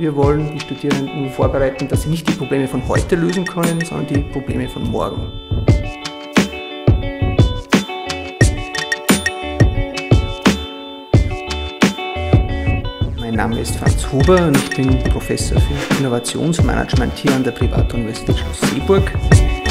Wir wollen die Studierenden vorbereiten, dass sie nicht die Probleme von heute lösen können, sondern die Probleme von morgen. Mein Name ist Franz Huber und ich bin Professor für Innovationsmanagement hier an der Privatuniversität Schloss Seeburg.